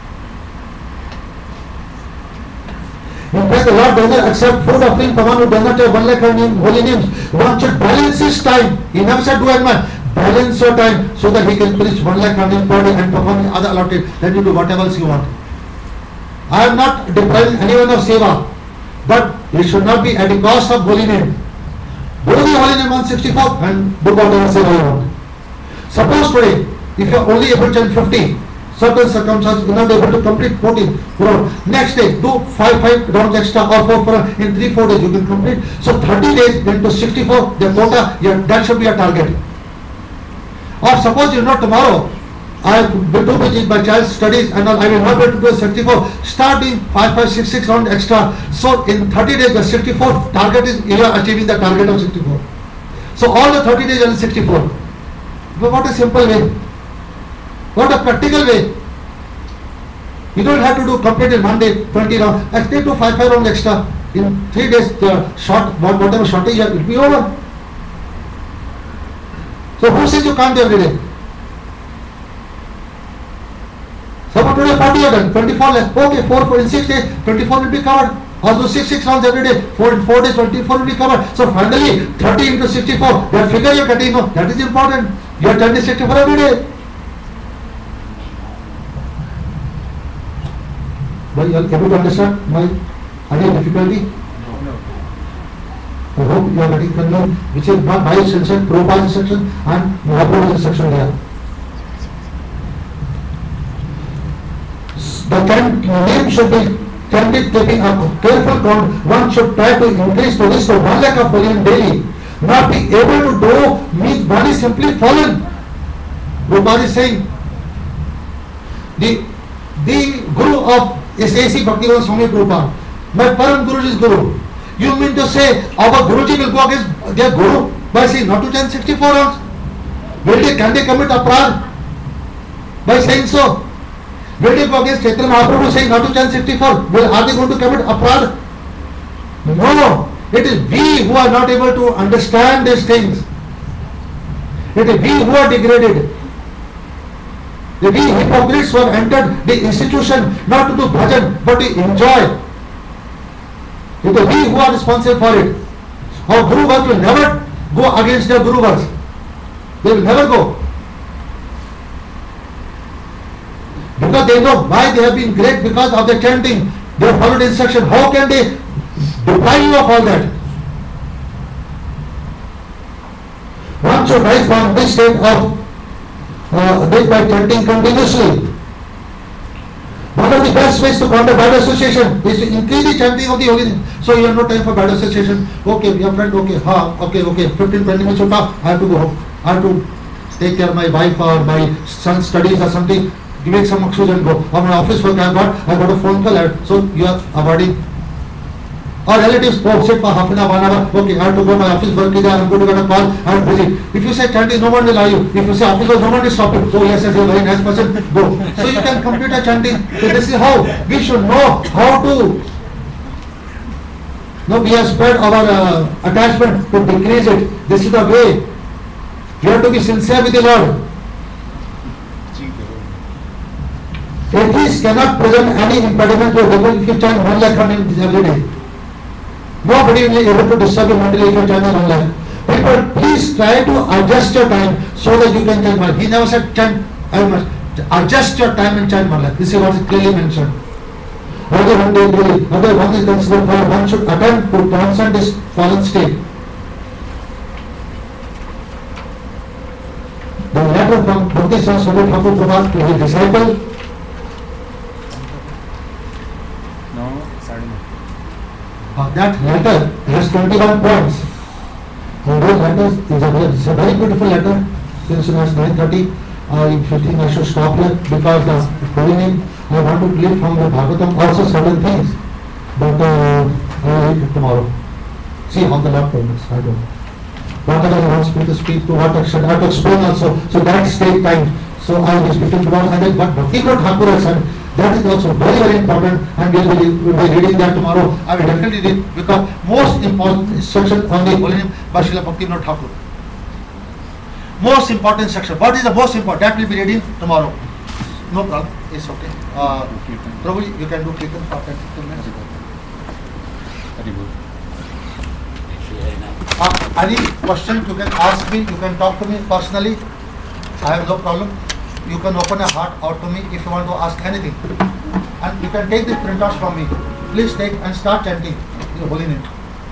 A: In fact, the Lord does not accept food offering from one who does not have one lakh holy names. One should balance his time. He never said do and man. Balance your time so that he can finish one lakh names per day and perform the other allotted. Then you do whatever else you want. I am not depriving anyone of seva, but it should not be at the cost of holy name. Do the holy name one sixty-four and do whatever seva you want. Suppose today, if you are only able to chant fifty, certain circumstances you are not able to complete fourteen rounds. Next day, do five five rounds extra or four four in three four days you can complete. So thirty days into sixty-four, the quota, yeah, that should be a target. Or suppose you know tomorrow, I will do busy my child's studies and all, I will not be able to do sixty-four. Start doing five five six six rounds extra. So in thirty days, the sixty-four target is you are achieving the target of sixty-four. So all the thirty days are sixty-four. But what a simple way. What a practical way. You don't have to do complete in one day, twenty rounds. Actually do five five rounds extra. In three days, the short, whatever shortage you have, it will be over. So who says you can't do every day? Suppose today forty are done, twenty-four less. Okay, four, four in six days, twenty-four will be covered. Also six, six rounds every day, four in four days, twenty-four will be covered. So finally, thirty into sixty-four, that figure you are getting, no, that is important. You are turning sixty-four every day. But you are able to understand my any difficulty? No. I hope you are getting convinced, which is not my instruction, Prabhupada's instruction and Mahaprabhu's instruction here. The name should be candid, taking a careful count. One should try to increase the list of one lakh of volume daily. Not be able to do means one is simply fallen. Prabhupada is saying, the, the Guru of S A C Bhaktivedanta Swami Prabhupada, my Param Guru is Guru. You mean to say our Guruji will go against their Guru by saying not to chant sixty-four rounds? Will they, can they commit aparad by saying so? Will they go against Chaitanya Mahaprabhu saying not to chant sixty-four? Will, are they going to commit aparad? No. It is we who are not able to understand these things. It is we who are degraded. The we hypocrites who have entered the institution not to do bhajan but to enjoy. It is we who are responsible for it. Our Guru Vars will never go against their Guru Vars. They will never go. Because they know why they have been great, because of the chanting. They have followed instruction. How can they deprive you of all that? One should rise from this state of uh, this by chanting continuously. One of the best ways to counter bad association is to increase the chanting of the holy name. So you have no time for bad association. Okay, your friend, okay, ha, okay, okay, fifteen, twenty minutes, I have to go home. I have to take care of my wife or my son's studies or something. Make some excuse and go. Or my office work I have got, I got a phone call, so you are avoiding. Or relatives, oh, sit for half an hour, one hour, okay, I have to go, my office work is there, I am going to get a call, I am busy. If you say chanting, no one will allow you. If you say office work, no one will stop you. Oh yes, yes, you are a very nice person, go. So you can complete a chanting. So this is how we should know how to. No, we have spread our uh, attachment to decrease it. This is the way. You have to be sincere with the Lord. Atheists cannot present any impediment to a devil if you chant one lakh names every day. Nobody will be able to disturb you mentally if you chant one lakh. People, please try to adjust your time so that you can chant one lakh. He never said chant, I must adjust your time and chant one lakh. This is what is clearly mentioned. Other one day daily, other one is considered for one should attempt to transcend this fallen state. The letter from Bhakti Swami Prabhupada to his disciple. Uh, that letter has twenty-one points. And those letters is a, very, it's a very beautiful letter. Since it was nine thirty, uh, if you think I should stop here because the holy name, I want to live from the Bhagavatam also certain things. But uh, I will read it tomorrow. See how the Lord permits. I don't know. Whatever He wants me to speak, to what extent, I have to explain also. So that takes time. So I will be speaking tomorrow. And then what Bhakti Thakur has said, that is also very, very important, and we will be, we'll be reading that tomorrow. I will definitely read, because most important instruction on the holy name by Srila Bhaktivinoda Thakur. Most important instruction. What is the most important? That we will be reading tomorrow. No problem. It's okay. Uh, Prabhu, you can do Kirtan for ten to fifteen minutes. Very good. Uh, any question you can ask me, you can talk to me personally. I have no problem. You can open your heart out to me if you want to ask anything. And you can take the printouts from me. Please take and start chanting your holy name.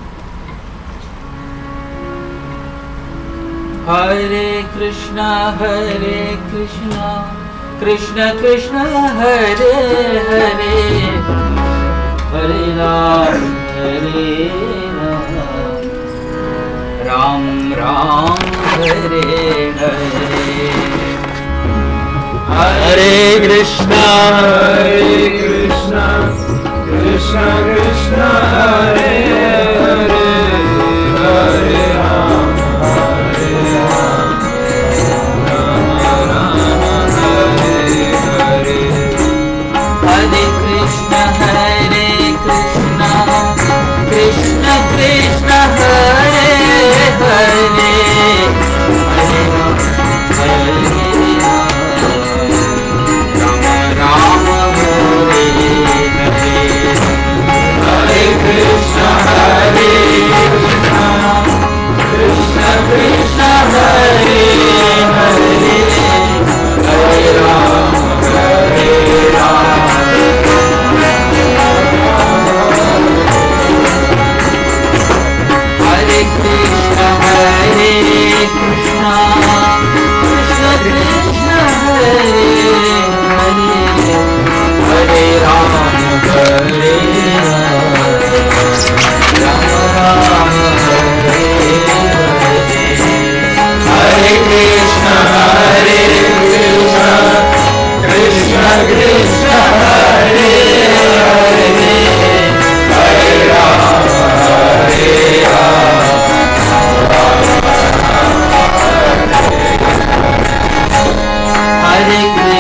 B: Hare Krishna, Hare Krishna, Krishna Krishna, Hare Hare, Hare Ram, Hare Ram, Ram Ram, Hare Hare. Hare Krishna, Hare Krishna, Krishna Krishna, Hare Hare, Hare Ram, Hare Ram, Ram Ram, Hare Hare. Hare Krishna, Hare Krishna, Hare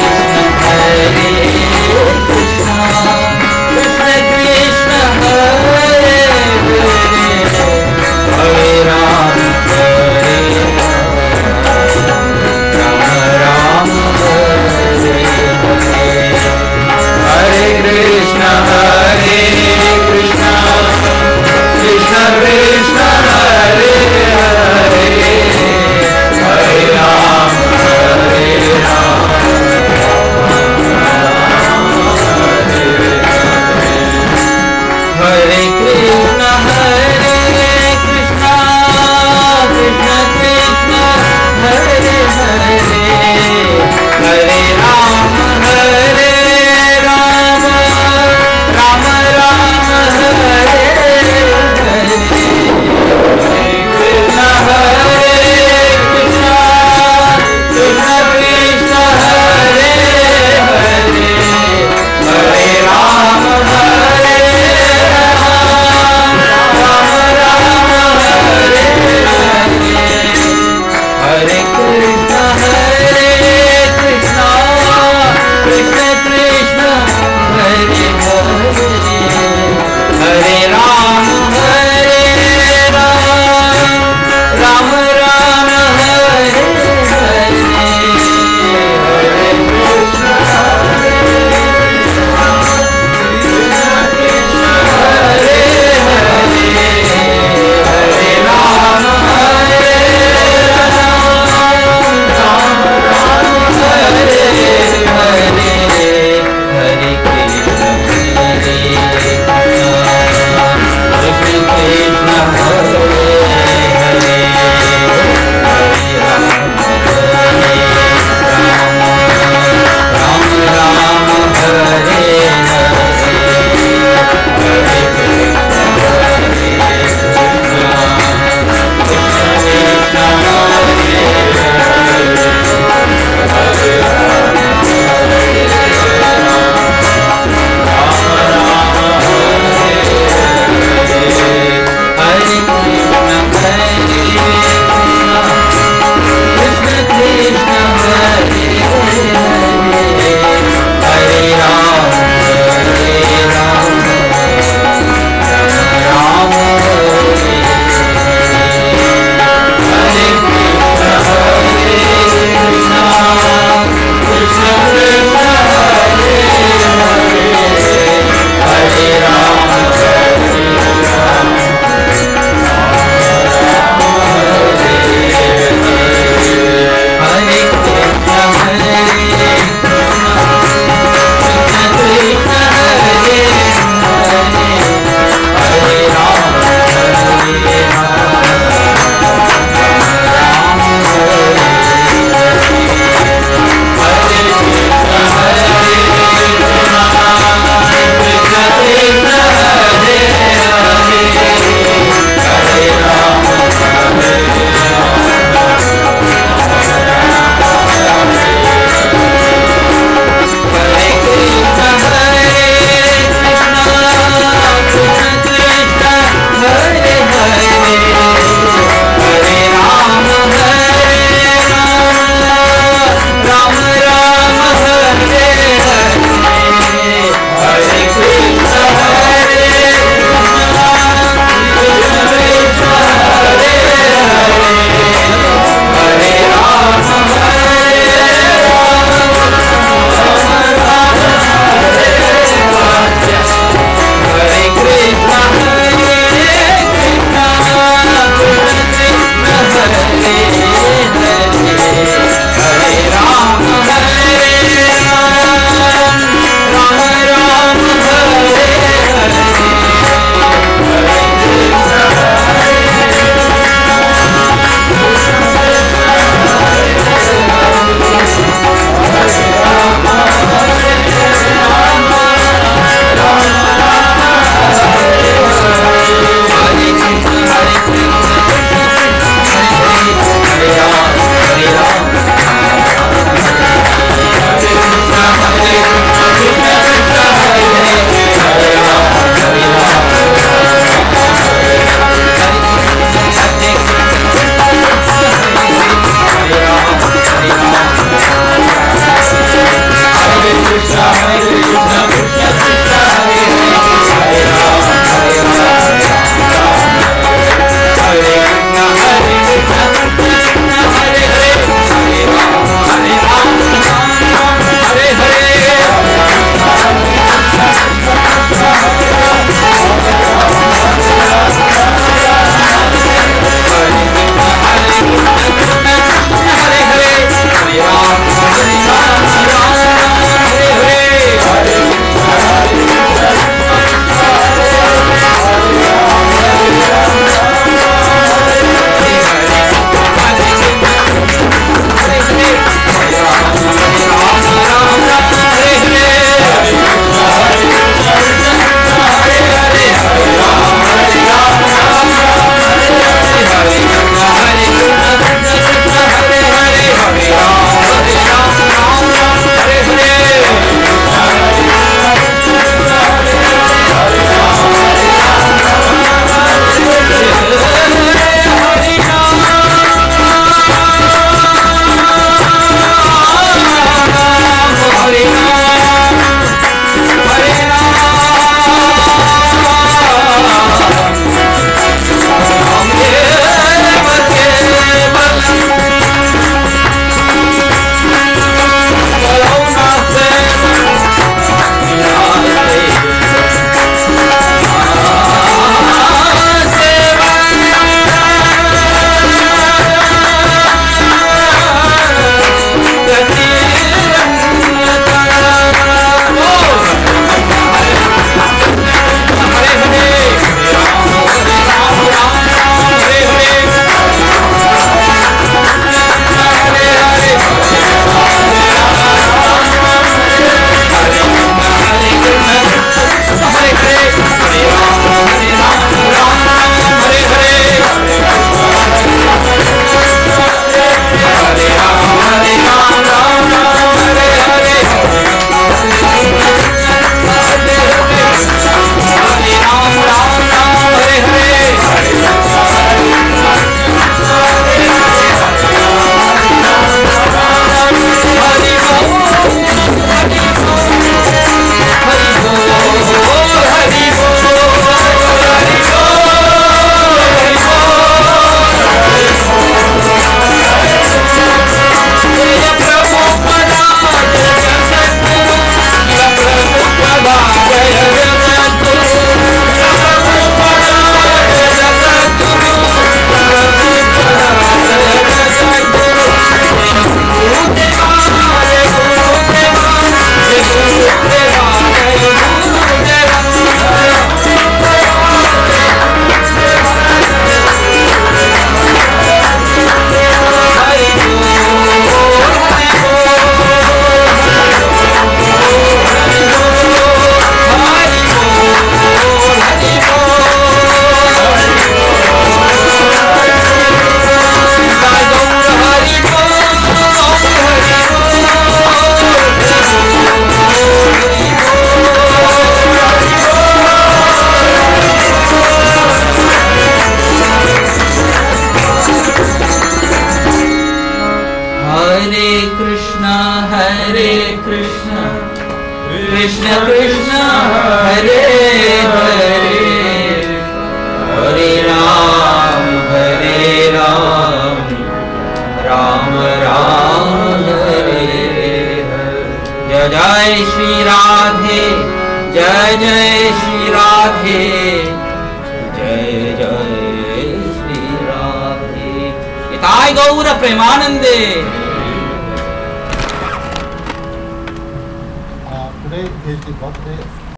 B: Hare Krishna, Krishna Krishna, Hare Hare, Hare Ram, Hare Ram, Ram Ram, Hare Hare. Jai Jai Shri Radhe, Jai Jai Shri Radhe, Jai Jai Shri Radhe. Nitai Gaura Premanande.
A: Uh, today is the birthday